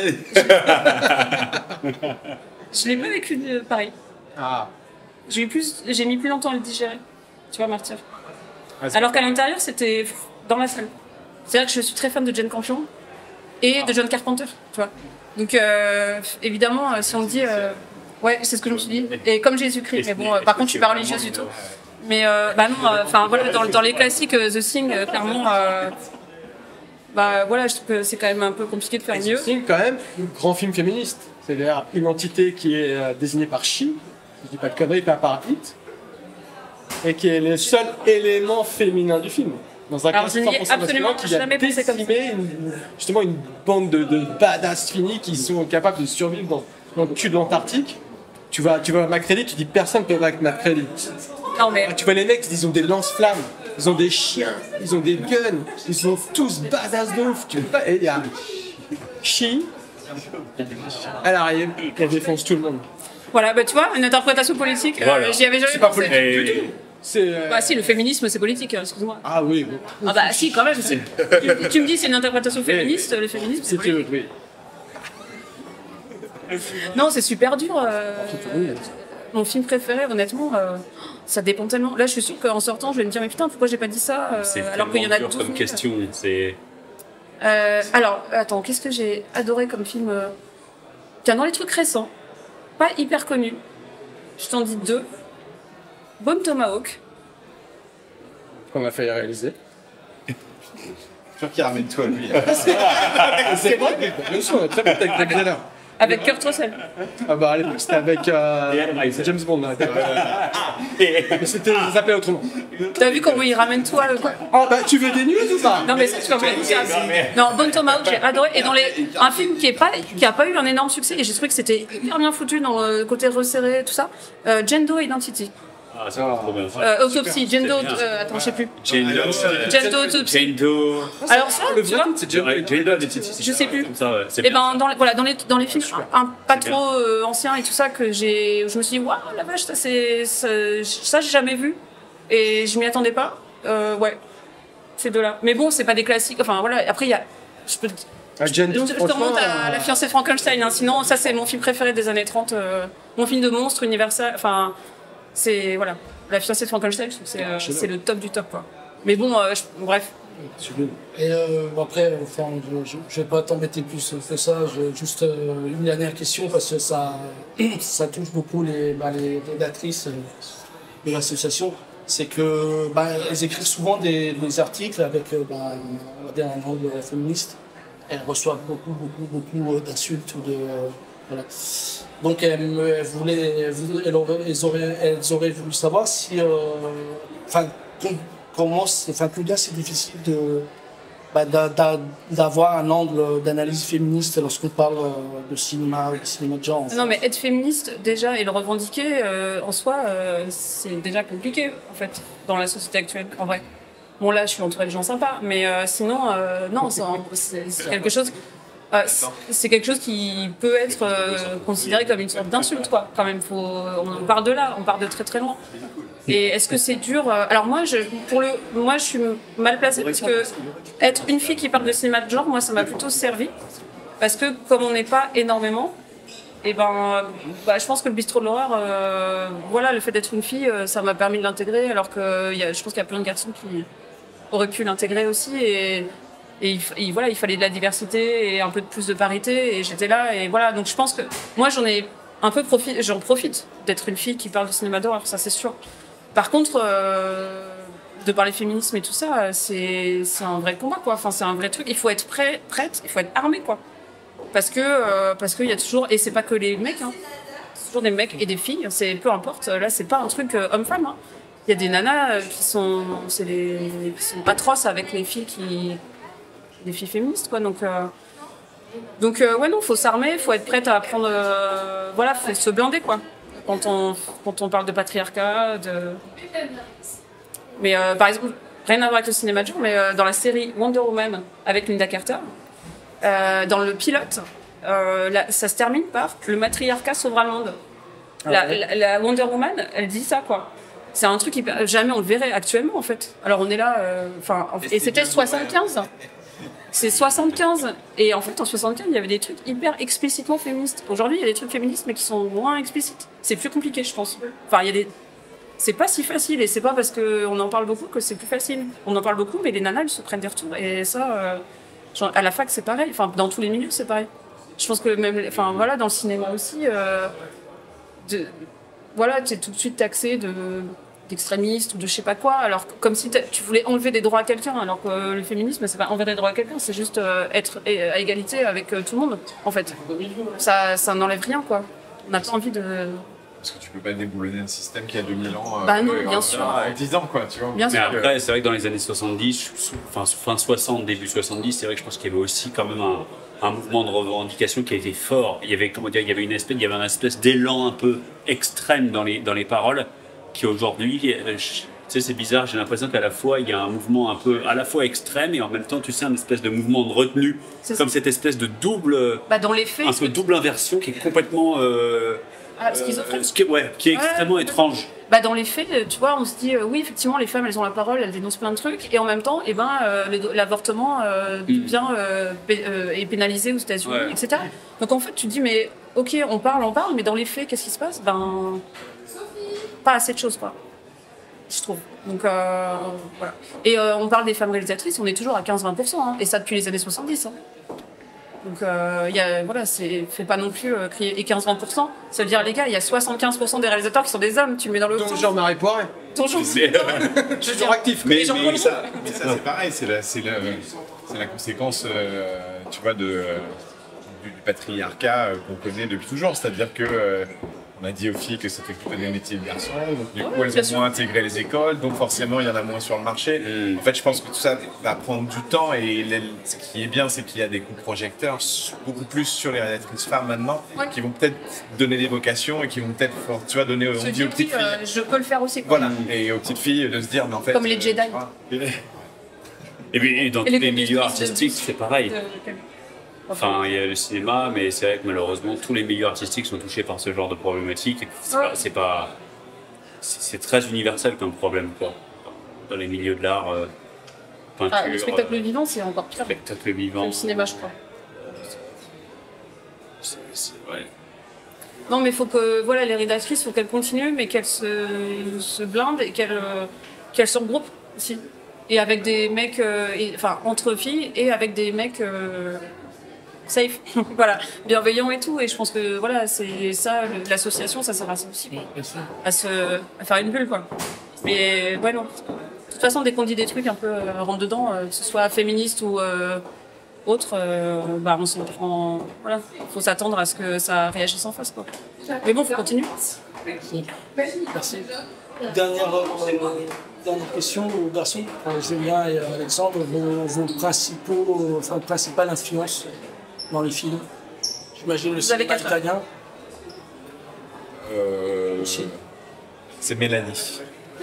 [SPEAKER 2] Je l'ai pas vécu pareil.
[SPEAKER 3] Ah.
[SPEAKER 2] J'ai mis plus longtemps à le digérer. Tu vois, Martyr. Alors qu'à l'intérieur, c'était dans la salle. C'est-à-dire que je suis très fan de Jane Campion et de John Carpenter, tu vois. Donc évidemment, si on me dit, ouais, c'est ce que je me suis dit. Et comme Jésus-Christ, mais bon, par contre, je suis pas religieuse du tout. Mais bah non, enfin voilà, dans les classiques, The Thing, clairement. Bah voilà, je trouve que c'est quand même un peu compliqué de faire mieux.
[SPEAKER 3] C'est quand même un grand film féministe. C'est-à-dire une entité qui est désignée par She, je dis pas de conneries, pas par It, et qui est le seul élément féminin du film. Dans un
[SPEAKER 2] je n'y ai absolument jamais pensé comme ça.
[SPEAKER 3] Justement une bande de badass finis qui sont capables de survivre dans le cul de l'Antarctique. Tu vois Macready, tu dis personne peut battre Macready.
[SPEAKER 2] Non mais...
[SPEAKER 3] Tu vois les mecs, ils ont des lance-flammes, ils ont des chiens, ils ont des guns, ils sont tous badass de ouf. Et il y a She, elle arrive, elle défonce tout le monde.
[SPEAKER 2] Voilà, bah tu vois, une interprétation politique,
[SPEAKER 5] voilà.
[SPEAKER 2] J'y avais jamais pensé.
[SPEAKER 3] Du tout.
[SPEAKER 2] Bah si, le féminisme c'est politique, excuse-moi.
[SPEAKER 3] Ah oui. Bon.
[SPEAKER 2] Ah bah si, quand même. Tu me dis c'est une interprétation féministe, le féminisme c'est politique.
[SPEAKER 3] Oui.
[SPEAKER 2] Non, c'est super dur. Mon film préféré, honnêtement, ça dépend tellement. Là, je suis sûre qu'en sortant, je vais me dire mais putain, pourquoi j'ai pas dit ça alors qu'il y en a 12
[SPEAKER 5] comme question, c'est...
[SPEAKER 2] alors, attends, qu'est-ce que j'ai adoré comme film Tiens, dans les trucs récents, pas hyper connus, je t'en dis 2. Bone Tomahawk.
[SPEAKER 3] Qu'on m'a fait réaliser.
[SPEAKER 4] Je sûr qu'il ramène tout à lui.
[SPEAKER 3] C'est vrai. Bien sûr, très bien avec Greg
[SPEAKER 2] Avec Kurt Russell.
[SPEAKER 3] Ah bah à l'époque c'était avec James Bond. Mais c'était appelé autrement.
[SPEAKER 2] T'as vu comment il ramène tout à le...
[SPEAKER 3] Oh bah tu veux des news ou pas?
[SPEAKER 2] Non mais ça tu vas me... Non, Bone Tomahawk, j'ai adoré. Et dans un film qui a pas eu un énorme succès, et j'ai trouvé que c'était hyper bien foutu dans le côté resserré, tout ça. Gender Identity.
[SPEAKER 5] Ah, c'est trop bien.
[SPEAKER 2] Autopsie, Gendo, attends, je sais plus. Gendo Autopsie. Alors ça,
[SPEAKER 3] le
[SPEAKER 2] tu vois,
[SPEAKER 5] Gendo,
[SPEAKER 2] je sais plus.
[SPEAKER 5] Comme ça, ouais,
[SPEAKER 2] Et ben dans les films pas trop anciens et tout ça que je me suis dit waouh la vache ça j'ai jamais vu et je m'y attendais pas. Ouais, ces deux-là. Mais bon, c'est pas des classiques. Enfin voilà. Après il y a, je te remonte à La fiancée Frankenstein. Hein. Sinon ça c'est mon film préféré des années 30. Mon film de monstre universel. Enfin c'est voilà. La fiancée de Frankenstein, je trouve que c'est le top du top quoi. Mais bon, bref.
[SPEAKER 1] Et après, enfin, je vais pas t'embêter plus que ça. Juste une dernière question parce que ça touche beaucoup les rédactrices de l'association. C'est que elles écrivent souvent des articles avec on va dire un angle féministe. Elles reçoivent beaucoup d'insultes ou de voilà. Donc elles auraient voulu savoir si comment combien c'est difficile d'avoir un angle d'analyse féministe lorsqu'on parle de cinéma de genre.
[SPEAKER 2] Non mais être féministe déjà et le revendiquer en soi c'est déjà compliqué en fait dans la société actuelle en vrai. Bon là je suis entourée de gens sympas mais sinon non c'est quelque chose c'est quelque chose qui peut être considéré comme une sorte d'insulte quoi. Quand même on part de là, on part de très très loin. Et est-ce que c'est dur Alors moi je suis mal placée parce que être une fille qui parle de cinéma de genre, moi ça m'a plutôt servi parce que comme on n'est pas énormément, Et je pense que le bistrot de l'horreur, voilà, le fait d'être une fille, ça m'a permis de l'intégrer, alors que je pense qu'il y a plein de garçons qui auraient pu l'intégrer aussi. Voilà, il fallait de la diversité et un peu de plus de parité, et j'étais là, et voilà. Donc je pense que moi j'en profite d'être une fille qui parle de cinéma d'horreur, ça c'est sûr. Par contre, de parler féminisme et tout ça, c'est un vrai combat, quoi. Enfin, c'est un vrai truc. Il faut être prête, il faut être armé, quoi. Parce qu'il y a toujours, et c'est pas que les mecs, hein, c'est toujours des mecs et des filles, c'est peu importe. Là, c'est pas un truc homme-femme. Hein. Il y a des nanas qui sont atroces avec les filles des filles féministes, quoi. Donc ouais, non, faut s'armer, faut être prête à apprendre, voilà, faut se blinder, quoi. Quand on parle de patriarcat, mais par exemple, rien à voir avec le cinéma de genre, mais dans la série Wonder Woman avec Linda Carter, dans le pilote, ça se termine par le matriarcat sauvera le monde. La Wonder Woman, elle dit ça, quoi. C'est un truc jamais on le verrait actuellement, en fait. Alors on est là, et c'était 75. C'est 75. Et en fait, en 75, il y avait des trucs hyper explicitement féministes. Aujourd'hui, il y a des trucs féministes, mais qui sont moins explicites. C'est plus compliqué, je pense. Enfin, c'est pas si facile, et c'est pas parce qu'on en parle beaucoup que c'est plus facile. On en parle beaucoup, mais les nanas, elles se prennent des retours. Et ça, à la fac, c'est pareil. Enfin, dans tous les milieux, c'est pareil. Je pense que même, voilà, dans le cinéma aussi, voilà, tu es tout de suite taxé d'extrémiste ou de je sais pas quoi, alors comme si tu voulais enlever des droits à quelqu'un, alors que le féminisme, c'est pas enlever des droits à quelqu'un, c'est juste être à égalité avec tout le monde, en fait. Ça n'enlève rien, quoi. On n'a pas envie de...
[SPEAKER 4] Parce que tu peux pas déboulonner un système qui a 2000 ans.
[SPEAKER 2] Non, bien sûr.
[SPEAKER 4] 10 ans, quoi, tu vois.
[SPEAKER 5] Bien sûr. Mais après, c'est vrai que dans les années 70, enfin fin 60, début 70, c'est vrai que je pense qu'il y avait aussi quand même un mouvement de revendication qui a été fort. Il y avait, il y avait un espèce d'élan un peu extrême dans les paroles, qui aujourd'hui, tu sais, c'est bizarre, j'ai l'impression qu'à la fois, il y a un mouvement un peu à la fois extrême et en même temps, tu sais, un espèce de mouvement de retenue, comme cette espèce de double,
[SPEAKER 2] dans les faits,
[SPEAKER 5] un peu double inversion qui est complètement...
[SPEAKER 2] schizophrène.
[SPEAKER 5] Qui est extrêmement étrange.
[SPEAKER 2] Dans les faits, tu vois, on se dit, oui, effectivement, les femmes, elles ont la parole, elles dénoncent plein de trucs, et en même temps, l'avortement est pénalisé aux États-Unis, etc. Donc en fait, tu te dis, mais ok, on parle, mais dans les faits, qu'est-ce qui se passe? Pas assez de choses, quoi. Je trouve. Donc voilà. Et on parle des femmes réalisatrices, on est toujours à 15-20%, hein, et ça depuis les années 70. Hein. Donc voilà, fait pas non plus crier. Et 15-20%, ça veut dire, les gars, il y a 75% des réalisateurs qui sont des hommes, tu le mets dans le...
[SPEAKER 3] Donc Jean-Marie Poiret.
[SPEAKER 2] Toujours
[SPEAKER 3] actif.
[SPEAKER 4] Mais ça c'est pareil, c'est la conséquence, tu vois, du patriarcat qu'on connaît depuis toujours. C'est-à-dire que on a dit aux filles que c'était plutôt des métiers de garçons, donc du coup elles ont moins intégré les écoles, donc forcément il y en a moins sur le marché. En fait, je pense que tout ça va prendre du temps, et ce qui est bien, c'est qu'il y a des coups de projecteurs beaucoup plus sur les réalisatrices femmes maintenant, qui vont peut-être donner des vocations et qui vont peut-être, tu vois, donner aux petites filles.
[SPEAKER 2] Je peux le faire aussi, quoi.
[SPEAKER 4] Voilà, et aux petites filles de se dire, mais en fait...
[SPEAKER 2] Comme les Jedi.
[SPEAKER 5] Et dans tous les milieux artistiques, c'est pareil. Enfin, il y a le cinéma, mais c'est vrai que malheureusement, tous les milieux artistiques sont touchés par ce genre de problématique. C'est très universel comme problème, quoi. Dans les milieux de l'art, peinture...
[SPEAKER 2] le spectacle vivant, c'est encore pire.
[SPEAKER 5] Spectacle vivant.
[SPEAKER 2] Le cinéma, je crois.
[SPEAKER 5] Ouais.
[SPEAKER 2] Non, mais il faut que les rédactrices, faut qu'elles continuent, mais qu'elles se blindent et qu'elles se regroupent aussi. Et avec des mecs, entre filles, et avec des mecs safe, voilà, bienveillants et tout. Et je pense que c'est ça, l'association, ça sert à ça aussi, quoi. À faire une bulle, quoi. Mais ouais, non. De toute façon, dès qu'on dit des trucs un peu rentre dedans, que ce soit féministe ou autre, on s'en prend. Voilà, faut s'attendre à ce que ça réagisse en face, quoi. Mais bon, faut continuer.
[SPEAKER 1] Merci. Dernière question aux garçons, Julien et Alexandre, vos principales influences dans les films. J'imagine le cinéma italien.
[SPEAKER 4] C'est Mélanie.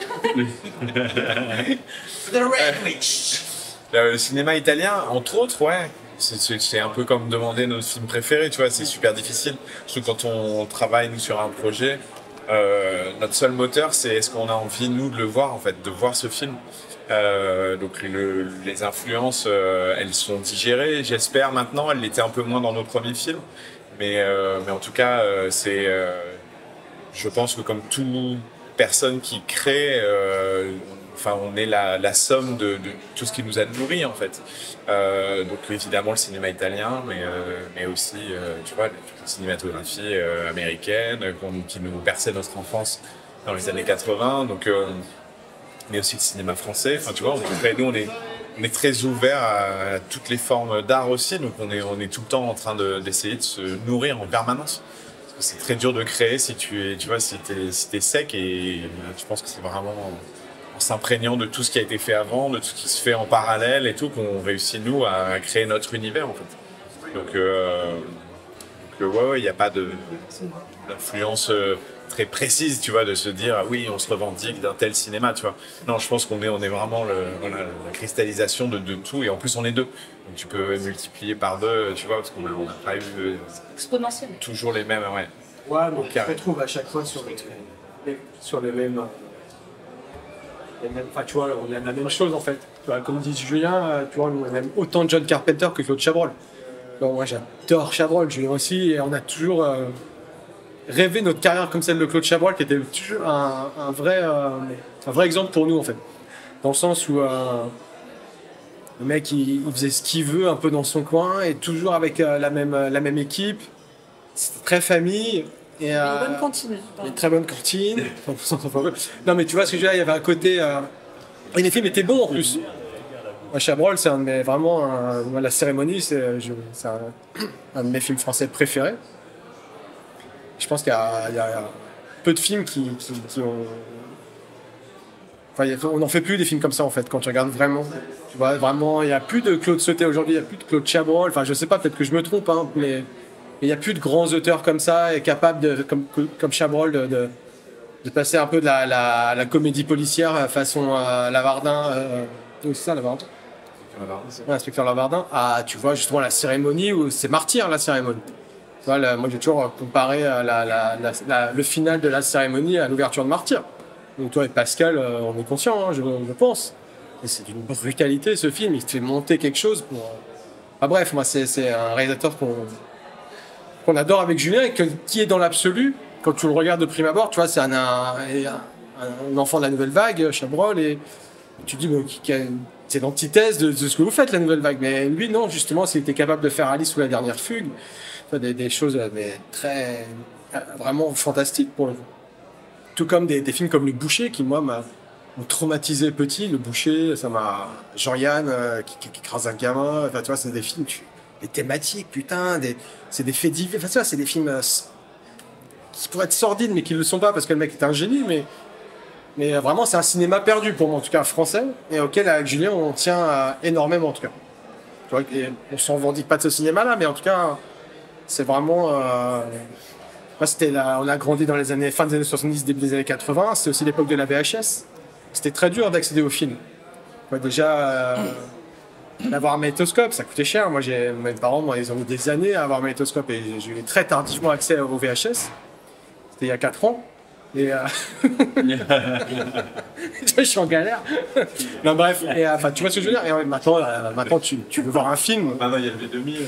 [SPEAKER 4] Le cinéma italien, entre autres, ouais. C'est un peu comme demander nos films préférés, tu vois, c'est super difficile. Surtout quand on travaille, nous, sur un projet. Notre seul moteur, c'est est-ce qu'on a envie, nous, de le voir, en fait, de voir ce film. Donc les influences, elles sont digérées, j'espère maintenant. Elles l'étaient un peu moins dans nos premiers films. Mais en tout cas, je pense que comme toute personne qui crée, on est la somme de tout ce qui nous a nourris en fait. Donc évidemment le cinéma italien, mais aussi tu vois, toute la cinématographie américaine qui nous berçait notre enfance dans les années 80. Donc, mais aussi le cinéma français. Enfin, tu vois, on est très ouvert à toutes les formes d'art aussi. Donc on est tout le temps en train d'essayer de se nourrir en permanence. C'est très dur de créer si t'es sec, et je pense que c'est vraiment en s'imprégnant de tout ce qui a été fait avant, de tout ce qui se fait en parallèle et tout, qu'on réussit nous à créer notre univers en fait. Donc ouais, il n'y a pas d'influence très précise, tu vois, de se dire ah oui, on se revendique d'un tel cinéma, tu vois. Non, je pense qu'on est vraiment la cristallisation de tout, et en plus on est deux. Donc tu peux multiplier par deux, tu vois, parce qu'on n'a pas eu
[SPEAKER 2] exponentiel.
[SPEAKER 4] Toujours les mêmes, ouais.
[SPEAKER 3] Ouais, donc on se retrouve à chaque fois sur les mêmes. Enfin, tu vois, on aime la même chose en fait. Tu vois, comme dit Julien, tu vois, on aime autant John Carpenter que Claude Chabrol. Donc, moi j'adore Chabrol, Julien aussi, et on a toujours rêvé notre carrière comme celle de Claude Chabrol, qui était toujours un vrai exemple pour nous en fait. Dans le sens où le mec il faisait ce qu'il veut un peu dans son coin, et toujours avec la même équipe. C'était très famille. Et,
[SPEAKER 2] une bonne cantine.
[SPEAKER 3] Une très bonne cantine. Non mais tu vois ce que je veux dire, il y avait un côté... Et les films étaient bons en plus. Moi, Chabrol, c'est vraiment La Cérémonie, c'est un de mes films français préférés. Je pense qu'il y a peu de films qui ont... Enfin, on n'en fait plus des films comme ça en fait, quand tu regardes vraiment. Tu vois, vraiment, il n'y a plus de Claude Sauté aujourd'hui, il n'y a plus de Claude Chabrol. Enfin, je sais pas, peut-être que je me trompe, hein, mais il n'y a plus de grands auteurs comme ça, et capables, comme Chabrol, de passer un peu de la comédie policière façon Lavardin. C'est ça, Lavardin. Inspecteur Lavardin. Tu vois, justement, La Cérémonie, où c'est Martyr, La Cérémonie. Tu vois, moi, j'ai toujours comparé le final de La Cérémonie à l'ouverture de Martyr. Donc, toi et Pascal, on est conscients, hein, je pense. Et c'est d'une brutalité, ce film. Il te fait monter quelque chose pour... bref, moi, c'est un réalisateur qu'on adore avec Julien, et qui est dans l'absolu, quand tu le regardes de prime abord, tu vois, c'est un enfant de la nouvelle vague, Chabrol, et tu te dis, c'est l'antithèse de ce que vous faites, la nouvelle vague. Mais lui, non, justement, s'il était capable de faire Alice ou la dernière fugue, des choses vraiment fantastiques pour le coup. Tout comme des films comme Le Boucher, qui, moi, m'ont traumatisé petit. Le Boucher, ça m'a... Jean-Yann, qui écrase un gamin, enfin, tu vois, c'est des films... Des thématiques, putain, c'est des faits divers. Enfin, tu vois, c'est des films qui pourraient être sordides, mais qui ne le sont pas parce que le mec est un génie. Mais vraiment, c'est un cinéma perdu pour moi, en tout cas français, et auquel, avec Julien, on tient énormément, en tout cas. Tu vois, et on ne s'en revendique pas de ce cinéma-là, mais en tout cas, c'est vraiment. On a grandi dans les fin des années 70, début des années 80. C'était aussi l'époque de la VHS. C'était très dur d'accéder aux films. Déjà. D'avoir un magnétoscope, ça coûtait cher. Moi, mes parents, ils ont mis des années à avoir un magnétoscope, et j'ai eu très tardivement accès au VHS. C'était il y a 4 ans. Et je suis en galère. Non, bref. Et tu vois ce que je veux dire. Et maintenant, tu veux voir un film.
[SPEAKER 4] Maintenant, il y a le V2000.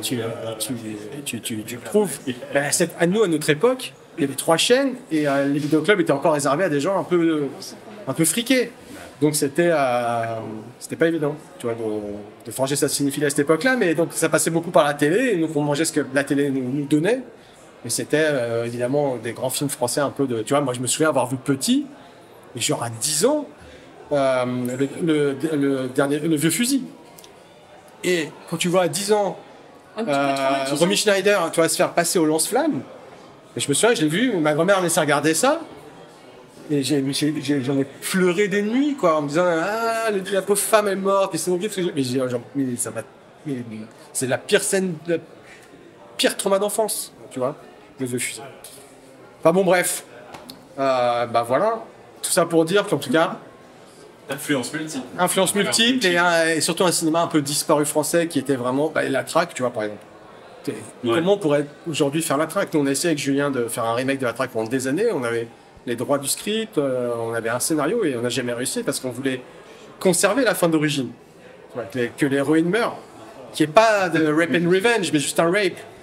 [SPEAKER 3] Tu le trouves. À notre époque, il y avait 3 chaînes, et les vidéoclubs étaient encore réservés à des gens un peu friqués. Donc c'était pas évident, tu vois, de forger sa cinéphilie à cette époque-là, mais donc ça passait beaucoup par la télé, et donc on mangeait ce que la télé nous donnait. Et c'était évidemment des grands films français un peu de... Tu vois, moi je me souviens avoir vu petit, et genre à 10 ans, le Vieux Fusil. Et quand tu vois à
[SPEAKER 2] 10 ans
[SPEAKER 3] Romy Schneider, tu vois, se faire passer au lance-flamme, et je me souviens, je l'ai vu, ma grand-mère me laissait regarder ça. Et j'en ai pleuré des nuits, quoi, en me disant la pauvre femme est morte, et c'est horrible. C'est la pire scène, le pire trauma d'enfance, tu vois, le Vieux Fusil. Enfin bon, bref, voilà, tout ça pour dire qu'en tout cas,
[SPEAKER 4] influence
[SPEAKER 3] multiple, et surtout un cinéma un peu disparu français qui était vraiment La Traque, tu vois, par exemple. Comment on pourrait aujourd'hui faire La Traque? Nous, on a essayé avec Julien de faire un remake de La Traque pendant des années. On avait les droits du script, on avait un scénario, et on n'a jamais réussi parce qu'on voulait conserver la fin d'origine. Que l'héroïne meure, qui n'est pas de rape and revenge, mais juste un rape.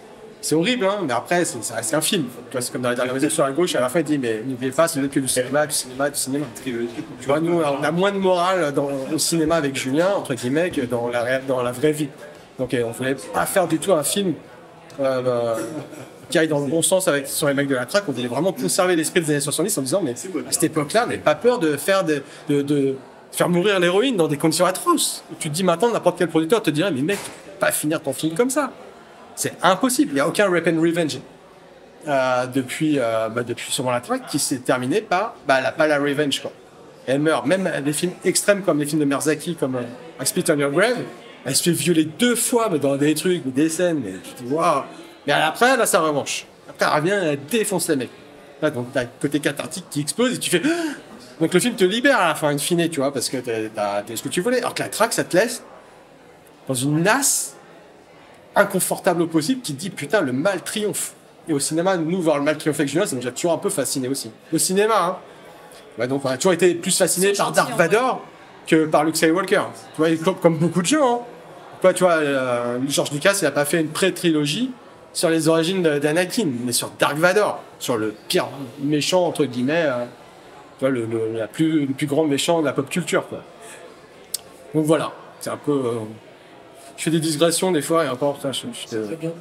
[SPEAKER 3] C'est horrible, hein, mais après, ça reste un film. Tu vois, c'est comme dans la dernière maison sur la gauche, à la fin, il dit, mais n'oubliez pas, ce n'est que du cinéma, du cinéma, du cinéma. Tu vois, nous, on a moins de morale au cinéma avec Julien, entre guillemets, que dans la vraie vie. Donc, on voulait pas faire du tout un film qui aille dans le bon sens sur les mecs de la traque. On voulait vraiment conserver l'esprit des années 70 en disant, mais à cette époque-là, on n'avait pas peur de faire faire mourir l'héroïne dans des conditions atroces. Tu te dis maintenant, n'importe quel producteur te dirait, mais mec, tu peux pas finir ton film comme ça. C'est impossible. Il n'y a aucun Rape and Revenge depuis sûrement la traque qui s'est terminé par pas la revenge, quoi. Elle meurt. Même des films extrêmes comme les films de Miyazaki, comme I Spit on Your Grave, elle se fait violer 2 fois, mais dans des trucs, des scènes, mais tu te dis waouh. Mais après, là, ça revanche. Après, elle revient, elle défonce les mecs. Là, donc, t'as le côté cathartique qui explose et tu fais. Donc, le film te libère à la fin, in fine, tu vois, parce que t'as ce que tu voulais. Alors que la traque, ça te laisse dans une nasse inconfortable au possible qui te dit putain, le mal triomphe. Et au cinéma, nous, voir le mal triompher avec Julien, ça nous a toujours un peu fasciné aussi. Au cinéma, hein. Ouais, donc, on a toujours été plus fasciné par Dark Vador que par Luke Skywalker. Tu vois, comme beaucoup de gens, hein. Tu vois, George Lucas, il a pas fait une pré-trilogie sur les origines d'Anakin, mais sur Dark Vador, sur le pire méchant, entre guillemets, tu vois, le plus grand méchant de la pop culture, quoi. Donc voilà, c'est un peu... je fais des digressions des fois, et encore, putain,
[SPEAKER 1] Très bien.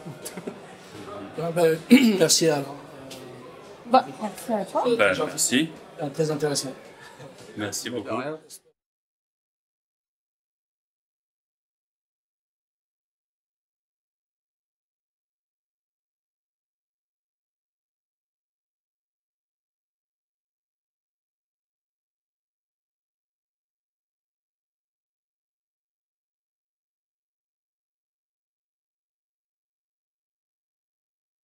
[SPEAKER 1] Merci alors.
[SPEAKER 2] Merci à toi.
[SPEAKER 5] Merci.
[SPEAKER 1] Très intéressant.
[SPEAKER 5] Merci beaucoup.